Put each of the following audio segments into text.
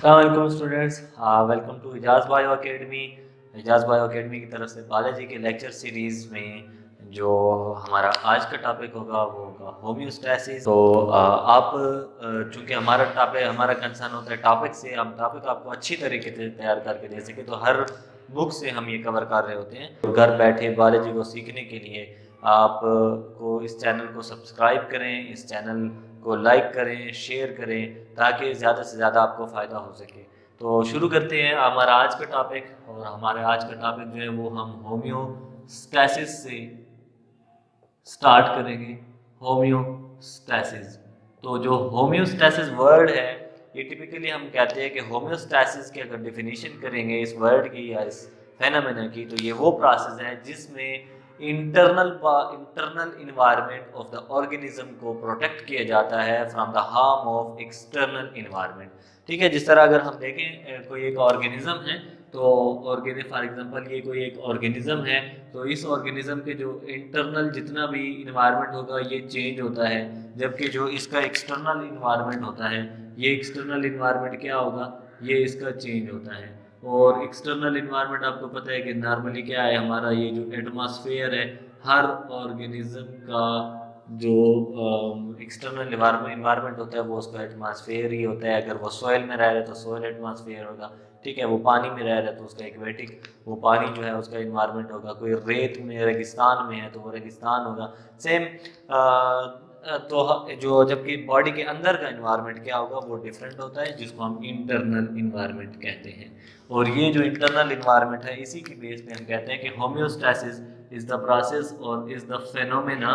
अस्सलाम students, welcome to Ijaz bio academy. Ijaz bio academy की तरफ से बायोलॉजी के लेक्चर सीरीज़ में जो हमारा आज का टॉपिक होगा वो होगा होम्योस्टैसिस। तो आप चूँकि हमारा कंसर्न होता है टॉपिक से, हम टॉपिक आपको अच्छी तरीके से तैयार करके दे सके, तो हर बुक से हम ये कवर कर रहे होते हैं। तो घर बैठे बायोलॉजी को सीखने के लिए आप को इस चैनल को सब्सक्राइब करें, इस चैनल को लाइक करें, शेयर करें, ताकि ज़्यादा से ज़्यादा आपको फ़ायदा हो सके। तो शुरू करते हैं हमारा आज का टॉपिक। और हमारे आज का टॉपिक जो है वो हम होम्योस्टैसिस से स्टार्ट करेंगे। होम्योस्टैसिस, तो जो होम्योस्टैसिस वर्ड है ये टिपिकली हम कहते हैं कि होम्योस्टैसिस की अगर डेफिनेशन करेंगे इस वर्ड की या इस फेनोमेना की, तो ये वो प्रोसेस है जिसमें internal environment of the organism को प्रोटेक्ट किया जाता है from the harm of external environment. ठीक है, जिस तरह अगर हम देखें कोई एक ऑर्गेनिज्म है, तो फॉर एग्जांपल ये कोई एक ऑर्गेनिज्म है, तो इस ऑर्गेनिज्म के जो इंटरनल जितना भी इन्वायरमेंट होगा ये चेंज होता है, जबकि जो इसका एक्सटर्नल इन्वायरमेंट होता है, ये एक्सटर्नल इन्वायरमेंट क्या होगा, ये इसका चेंज होता है। और एक्सटर्नल इन्वायरमेंट आपको पता है कि नॉर्मली क्या है, हमारा ये जो एटमॉस्फेयर है, हर ऑर्गेनिज्म का जो एक्सटर्नल इन्वायरमेंट होता है वो उसका एटमॉस्फेयर ही होता है। अगर वो सॉइल में रह रहा है तो सॉइल एटमॉस्फेयर होगा, ठीक है। वो पानी में रह रहा है तो उसका एक्वेटिक, वो पानी जो है उसका इन्वायरमेंट होगा। कोई रेत में रेगिस्तान में है तो वो रेगिस्तान होगा। सेम तो जो जबकि बॉडी के अंदर का इन्वायरमेंट क्या होगा वो डिफरेंट होता है, जिसको हम इंटरनल इन्वायरमेंट कहते हैं। और ये जो इंटरनल इन्वायरमेंट है इसी की बेस पे हम कहते हैं कि होम्योस्टैसिस इज द प्रोसेस और is the phenomena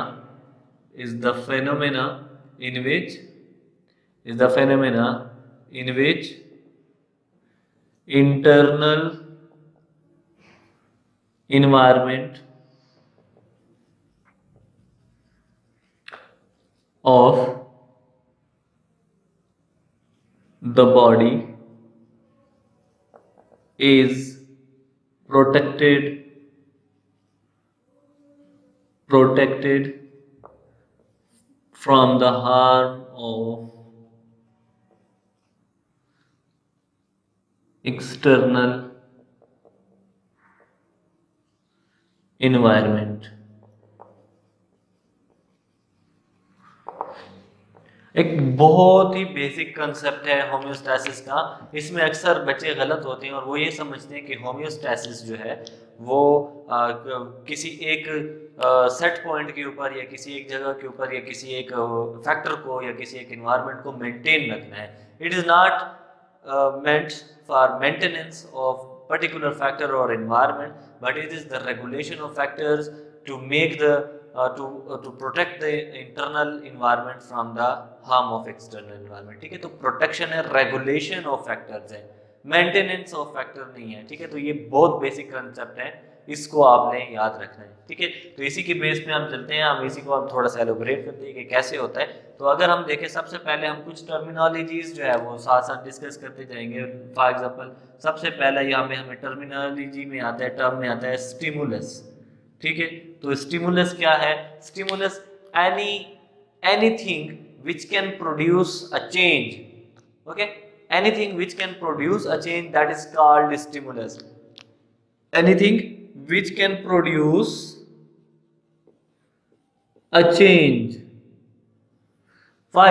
in which internal environment of the body is protected from the harm of external environment। एक बहुत ही बेसिक कंसेप्ट है होम्योस्टैसिस का। इसमें अक्सर बच्चे गलत होते हैं और वो ये समझते हैं कि होम्योस्टैसिस जो है वो किसी एक सेट पॉइंट के ऊपर या किसी एक जगह के ऊपर या किसी एक फैक्टर को या किसी एक इन्वायरमेंट को मेंटेन रखना है। It is not meant for maintenance of particular factor or environment, but it is the regulation of factors to make the to protect the internal environment from the harm of external environment। ठीक है, तो protection है, regulation of factors है, maintenance of factor नहीं है। ठीक है, तो ये बहुत बेसिक कंसेप्ट है, इसको आपने याद रखना है। ठीक है, तो इसी के बेस पे हम चलते हैं, हम इसी को हम थोड़ा सा एलोबरेट करते हैं कि कैसे होता है। तो अगर हम देखें सबसे पहले हम कुछ टर्मिनोलॉजीज जो है वो साथ साथ डिस्कस करते जाएंगे। फॉर एग्जांपल सबसे पहला यहाँ पे हमें टर्मिनोलॉजी में आता है, टर्म में आता है स्टिमुलस। ठीक है, तो स्टिमुलस क्या है? Stimulus anything which can produce a change. Okay, anything which can produce a change, that is called stimulus। anything which can produce a change। for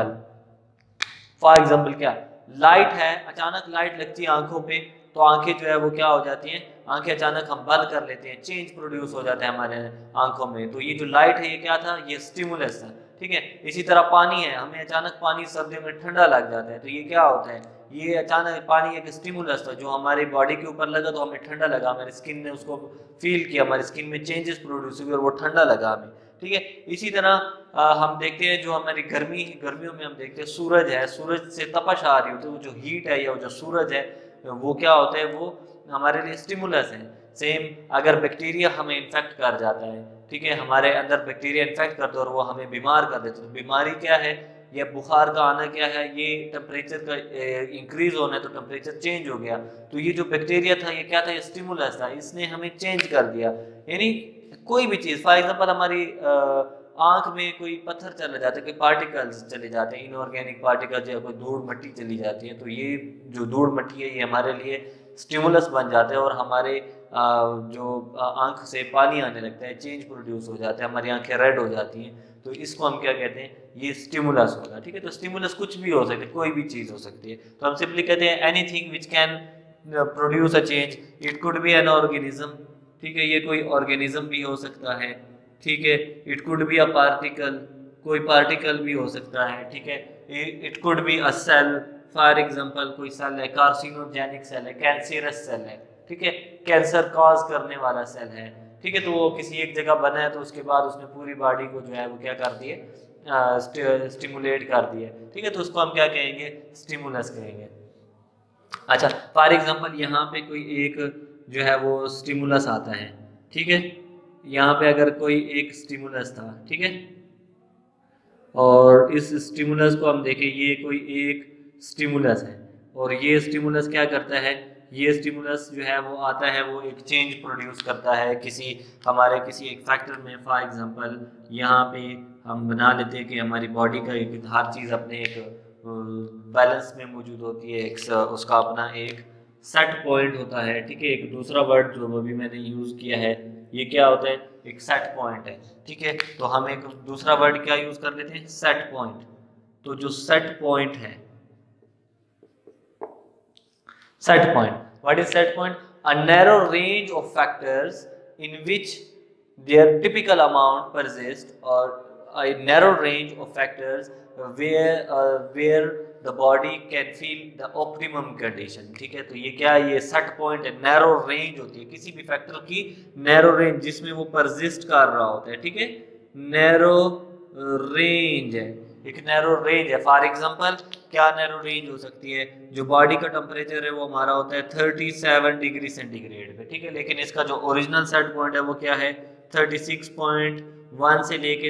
example क्या, लाइट है, अचानक लाइट लगती है आंखों पे, तो आंखें जो है वो क्या हो जाती हैं, आंखें अचानक हम बंद कर लेते हैं, चेंज प्रोड्यूस हो जाता है हमारे आंखों में। तो ये जो लाइट है ये क्या था, ये स्टिमुलस था। ठीक है, इसी तरह पानी है, हमें अचानक पानी सर्दियों में ठंडा लग जाता है, तो ये क्या होता है, ये अचानक पानी एक स्टिमुलस था जो हमारी बॉडी के ऊपर लगा, तो हमें ठंडा लगा, हमारी स्किन ने उसको फील किया, हमारी स्किन में चेंजेस प्रोड्यूस हुए और वो ठंडा लगा हमें। ठीक है, इसी तरह हम देखते हैं जो हमारी गर्मियों में हम देखते हैं सूरज है, सूरज से तपश आ रही होती है, वो जो हीट है या वो जो सूरज है वो क्या होता है, वो हमारे लिए स्टिमुलस है। सेम अगर बैक्टीरिया हमें इन्फेक्ट कर जाता है, ठीक है, हमारे अंदर बैक्टीरिया इन्फेक्ट करते हैं और वो हमें बीमार कर देते हैं, तो बीमारी क्या है, या बुखार का आना क्या है, ये टेम्परेचर का इंक्रीज होना है, तो टेम्परेचर चेंज हो गया, तो ये जो बैक्टीरिया था ये क्या था, ये स्टिमुलस था, इसने हमें चेंज कर दिया। यानी कोई भी चीज़, फॉर एग्जांपल हमारी आंख में कोई पत्थर चला जाता है, कोई पार्टिकल्स चले जाते हैं, इनऑर्गेनिक पार्टिकल्स या कोई धूल मिट्टी चली जाती है, तो ये जो धूल मिट्टी है ये हमारे लिए स्टिमुलस बन जाता है और हमारे जो आंख से पानी आने लगता है, चेंज प्रोड्यूस हो जाता है, हमारी आंखें रेड हो जाती हैं, तो इसको हम क्या कहते हैं, ये स्टिमुलस होगा। ठीक है, तो स्टिमुलस कुछ भी हो सकता है, कोई भी चीज़ हो सकती है, तो हम सिंपली कहते हैं anything which can produce a change, it could be an organism. ठीक है, ये कोई ऑर्गेनिज्म भी हो सकता है। ठीक है, it could be a particle, कोई पार्टिकल भी हो सकता है। ठीक है, it could be a cell, for example कोई सेल है, कार्सिनोजेनिक सेल है, कैंसरस सेल है। ठीक है, कैंसर कॉज करने वाला सेल है। ठीक है, तो वो किसी एक जगह बना है, तो उसके बाद उसने पूरी बॉडी को जो है वो क्या कर दिए, स्टिमुलेट कर दिया। ठीक है, तो उसको हम क्या कहेंगे, स्टिमुलस कहेंगे। अच्छा, फॉर एग्जांपल यहाँ पे कोई एक जो है वो स्टिमुलस आता है। ठीक है, यहाँ पे अगर कोई एक स्टिमुलस था, ठीक है, और इस स्टिमुलस को हम देखें, ये कोई एक स्टिमुलस है और ये स्टिमुलस क्या करता है, ये स्टिमुलस जो है वो आता है, वो एक चेंज प्रोड्यूस करता है किसी हमारे किसी एक फैक्टर में। फॉर एग्जांपल यहाँ पे हम बना लेते हैं कि हमारी बॉडी का एक हर चीज़ अपने एक बैलेंस में मौजूद होती है, एक उसका अपना एक सेट पॉइंट होता है। ठीक है, एक दूसरा वर्ड जो अभी मैंने यूज़ किया है, ये क्या होता है, एक सेट पॉइंट है। ठीक है, तो हम एक दूसरा वर्ड क्या यूज़ कर लेते हैं, सेट पॉइंट। तो जो सेट पॉइंट है, set point, what is set point, a narrow range of factors in which their typical amount persist, or a narrow range of factors where the body can feel the optimum condition। ठीक है, तो ये क्या है, ये set point है, narrow range होती है किसी भी फैक्टर की, narrow range जिसमें वो persist कर रहा होता है। ठीक है, narrow range है, एक नैरो रेंज है। फॉर एग्जांपल क्या नैरो रेंज हो सकती है, जो बॉडी का टेम्परेचर है वो हमारा होता है 37 डिग्री सेंटीग्रेड पे। ठीक है, लेकिन इसका जो ओरिजिनल सेट पॉइंट है वो क्या है, 36.1 से लेके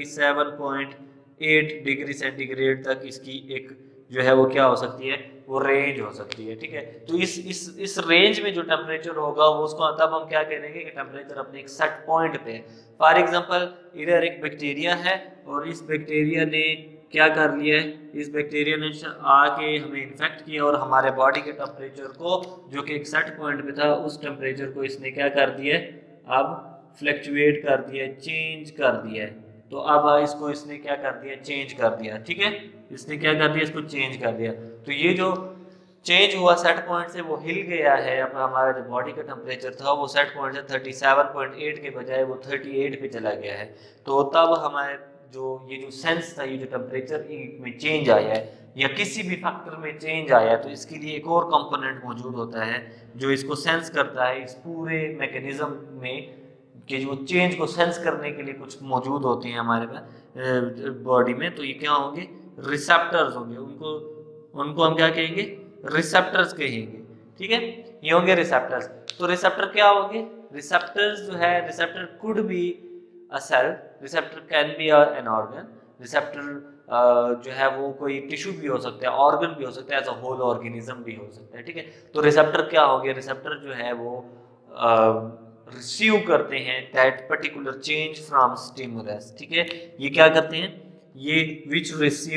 37.8 डिग्री सेंटीग्रेड तक इसकी एक जो है वो क्या हो सकती है, वो रेंज हो सकती है। ठीक है, तो इस रेंज में जो टेम्परेचर होगा वो उसको तब हम क्या कहेंगे कि टेम्परेचर अपने एक सेट पॉइंट पे है। फॉर एग्जांपल इधर एक बैक्टीरिया है और इस बैक्टीरिया ने क्या कर लिया है, इस बैक्टीरिया ने आके हमें इन्फेक्ट किया और हमारे बॉडी के टेम्परेचर को जो कि एक सेट पॉइंट पे था, उस टेम्परेचर को इसने क्या कर दिया है, अब फ्लक्चुएट कर दिया, चेंज कर दिया है। तो अब इसको इसने क्या कर दिया, चेंज कर दिया। ठीक है, इसने क्या कर दिया, इसको चेंज कर दिया। तो ये जो चेंज हुआ सेट पॉइंट से, वो हिल गया है। अब हमारा जो बॉडी का टेम्परेचर था वो सेट पॉइंट से 37.8 के बजाय वो 38 पे चला गया है। तो तब हमारे जो ये जो सेंस था, ये जो टेम्परेचर में चेंज आया है या किसी भी फैक्टर में चेंज आया है, तो इसके लिए एक और कंपोनेंट मौजूद होता है जो इसको सेंस करता है। इस पूरे मैकेनिज्म में कि जो चेंज को सेंस करने के लिए कुछ मौजूद होते हैं हमारे बॉडी में, तो ये क्या होंगे, रिसेप्टर्स होंगे। उनको हम क्या कहेंगे, रिसेप्टर्स कहेंगे। ठीक है, ये होंगे रिसेप्टर्स। तो रिसेप्टर क्या होंगे, रिसेप्टर्स जो है, receptor could be a cell, receptor can be an organ, receptor जो है वो कोई टिश्यू भी हो सकता है, ऑर्गन भी हो सकता है, एज अ होल ऑर्गेनिज्म भी हो सकता है। ठीक है, तो रिसेप्टर क्या होंगे, रिसेप्टर जो है वो रिसीव करते हैं that particular change from stimulus. ठीक है, ये क्या करते हैं, ये विच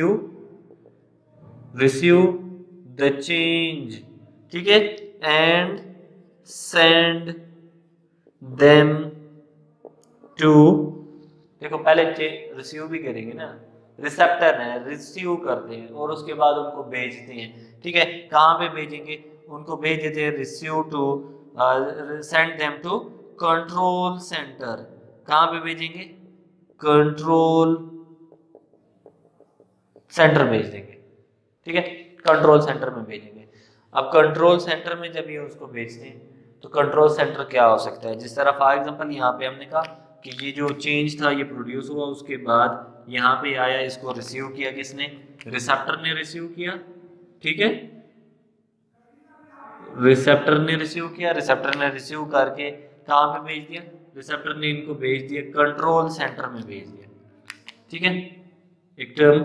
रिसीव द चेंज, ठीक है, एंड सेंड देम टू, देखो पहले रिसीव भी करेंगे ना, रिसेप्टर है, रिसीव करते हैं और उसके बाद उनको भेजते हैं। ठीक है, कहाँ पे भेजेंगे, उनको भेज देते हैं receive to, send them to control centre. कहाँ पे भेजेंगे, कंट्रोल सेंटर भेज देंगे। ठीक है, कंट्रोल सेंटर में भेजेंगे। अब कंट्रोल सेंटर में जब ये उसको भेजते हैं तो कंट्रोल सेंटर क्या हो सकता है, जिस तरह फॉर एग्जांपल यहाँ पे हमने कहा कि ये जो चेंज था ये प्रोड्यूस हुआ, उसके बाद यहाँ पे आया, इसको रिसीव किया किसने, रिसेप्टर ने रिसीव किया। ठीक है, रिसेप्टर ने रिसीव किया, रिसेप्टर ने रिसीव करके कहाँ पे भेज दिया, रिसेप्टर ने इनको भेज दिया कंट्रोल सेंटर में भेज दिया। ठीक है, एक टर्म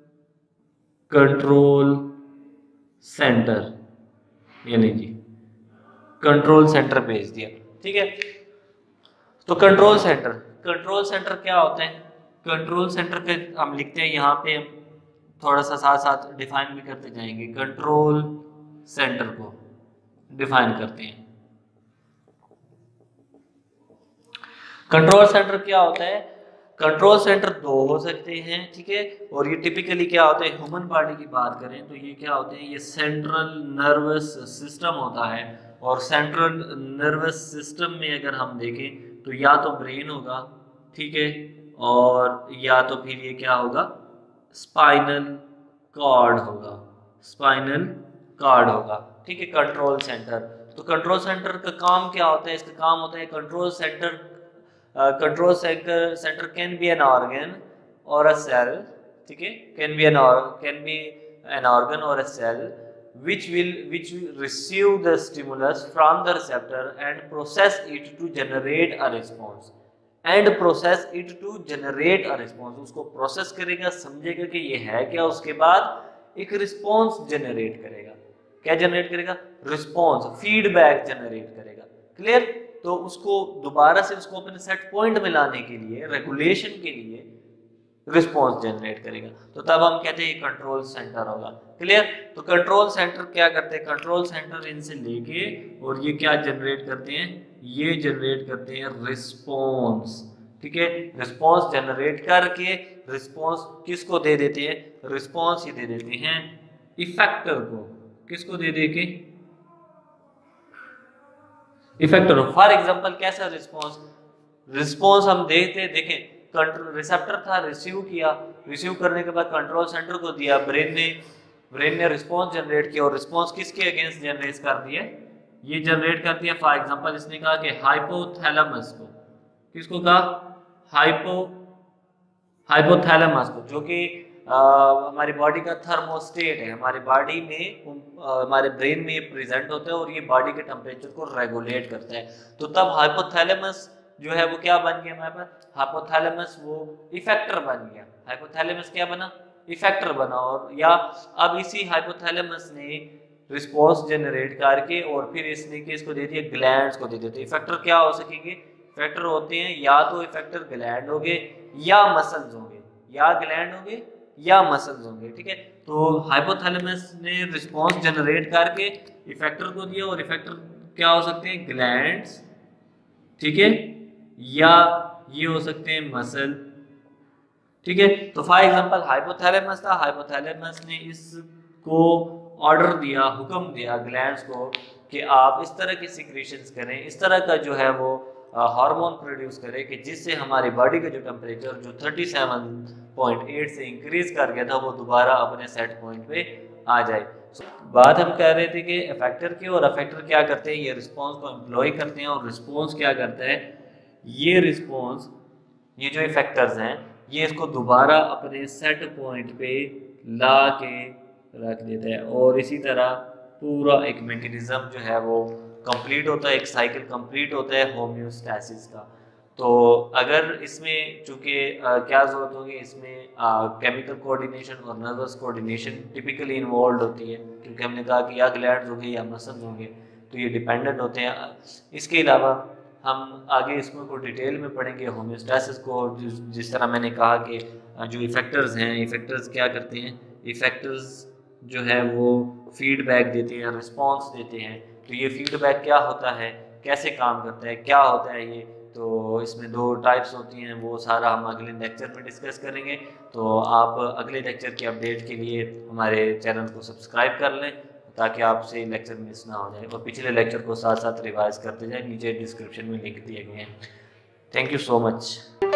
कंट्रोल सेंटर, यानी कि कंट्रोल सेंटर भेज दिया। ठीक है, तो कंट्रोल सेंटर क्या होते हैं, कंट्रोल सेंटर के हम लिखते हैं यहाँ पे, थोड़ा सा साथ साथ डिफाइन भी करते जाएंगे। कंट्रोल सेंटर को डिफाइन करते हैं। कंट्रोल सेंटर क्या होता है? कंट्रोल सेंटर दो हो सकते हैं, ठीक है, और ये टिपिकली क्या होता है, ह्यूमन बॉडी की बात करें तो ये क्या होते हैं, ये सेंट्रल नर्वस सिस्टम होता है। और सेंट्रल नर्वस सिस्टम में अगर हम देखें तो या तो ब्रेन होगा, ठीक है, और या तो फिर ये क्या होगा, स्पाइनल कॉर्ड होगा, स्पाइनल कॉर्ड होगा, ठीक है, कंट्रोल सेंटर। तो कंट्रोल सेंटर का काम क्या होता है? इसका काम होता है control centre, control center can be an organ or a cell, ठीक है, can be an organ or a cell which will receive the stimulus from the receptor and process it to generate a response, उसको process करेगा, समझेगा कि ये है क्या, उसके बाद एक रिस्पॉन्स जनरेट करेगा। क्या जनरेट करेगा? रिस्पॉन्स, फीडबैक जनरेट करेगा। क्लियर? तो उसको दोबारा से उसको अपने सेट पॉइंट में लाने के लिए, रेगुलेशन के लिए रिस्पॉन्स जनरेट करेगा। तो तब हम कहते हैं कंट्रोल सेंटर होगा। क्लियर? तो कंट्रोल सेंटर क्या करते हैं? कंट्रोल सेंटर इनसे लेके और ये क्या जनरेट करते हैं? ये जनरेट करते हैं रिस्पॉन्स, ठीक है, रिस्पॉन्स जनरेट करके रिस्पॉन्स किसको दे देते हैं? रिस्पॉन्स ही दे देते हैं इफेक्टर को। किसको दे देके? इफेक्टर। फॉर एग्जांपल कैसा रिस्पॉन्स? रिस्पॉन्स हम देखें, कंट्रोल रिसेप्टर था, रिसीव किया, रिसीव करने के बाद कंट्रोल सेंटर को दिया, ब्रेन ने रिस्पॉन्स जनरेट किया, और रिस्पॉन्स किसके अगेंस्ट जनरेट कर दिया? ये जनरेट कर दिया फॉर एग्जांपल इसने कहा कि हाइपोथैलेमस को। किसको कहा? हाइपोथैलेमस को, जो कि हमारी बॉडी का थर्मोस्टेट है। हमारी बॉडी में हमारे ब्रेन में ये प्रेजेंट होता है और ये बॉडी के टेम्परेचर को रेगुलेट करता है। तो तब हाइपोथैलेमस जो है वो क्या बन गया हमारे पास? हाइपोथैलेमस वो इफेक्टर बन गया। हाइपोथैलेमस क्या बना? इफेक्टर बना। और या अब इसी हाइपोथैलेमस ने रिस्पॉन्स जनरेट करके और फिर इसने किसको दे दिया? ग्लैंड्स को दे दिया। इफेक्टर क्या हो सकेंगे? इफेक्टर होते हैं या तो इफेक्टर ग्लैंड होंगे या मसल्स होंगे, या ग्लैंड होंगे या मसल्स होंगे, ठीक है। तो हाइपोथैलेमस ने रिस्पॉन्स जनरेट करके इफेक्टर को दिया, और इफेक्टर क्या हो सकते हैं? ग्लैंड्स, ठीक है, या ये हो सकते हैं मसल, ठीक है। तो फॉर एग्जांपल हाइपोथैलेमस था, हाइपोथैलेमस ने इसको ऑर्डर दिया, हुक्म दिया ग्लैंड्स को कि आप इस तरह की सिक्रीशंस करें, इस तरह का जो है वो हार्मोन प्रोड्यूस करे कि जिससे हमारी बॉडी का जो टेम्परेचर जो 37.8 से इंक्रीज कर गया था वो दोबारा अपने सेट पॉइंट पे आ जाए। बात हम कह रहे थे कि इफेक्टर की, और इफेक्टर क्या करते हैं? ये रिस्पॉन्स को एम्प्लॉय करते हैं, और रिस्पॉन्स क्या करता है? ये रिस्पॉन्स, ये जो इफेक्टर्स हैं, ये इसको दोबारा अपने सेट पॉइंट पे ला के रख देता है, और इसी तरह पूरा एक मैकेनिज्म जो है वो कंप्लीट होता है, एक साइकिल कंप्लीट होता है होम्योस्टैसिस का। तो अगर इसमें चूंकि क्या जरूरत होगी, इसमें केमिकल कोऑर्डिनेशन और नर्वस कोऑर्डिनेशन टिपिकली इन्वॉल्व होती है, क्योंकि हमने कहा कि या ग्लैंड्स होंगे या मसल्स होंगे, तो ये डिपेंडेंट होते हैं। इसके अलावा हम आगे इसमें को डिटेल में पढ़ेंगे होम्योस्टैसिस को। जिस तरह मैंने कहा कि जो इफेक्टर्स हैं, इफेक्टर्स क्या करते हैं? इफेक्टर्स जो है वो फीडबैक देते हैं, रिस्पॉन्स देते हैं। तो ये फीडबैक क्या होता है, कैसे काम करता है, क्या होता है ये, तो इसमें दो टाइप्स होती हैं, वो सारा हम अगले लेक्चर में डिस्कस करेंगे। तो आप अगले लेक्चर की अपडेट के लिए हमारे चैनल को सब्सक्राइब कर लें, ताकि आपसे लेक्चर मिस ना हो जाए, और पिछले लेक्चर को साथ साथ रिवाइज करते जाएं। नीचे डिस्क्रिप्शन में लिंक दिए गए हैं। Thank you so much.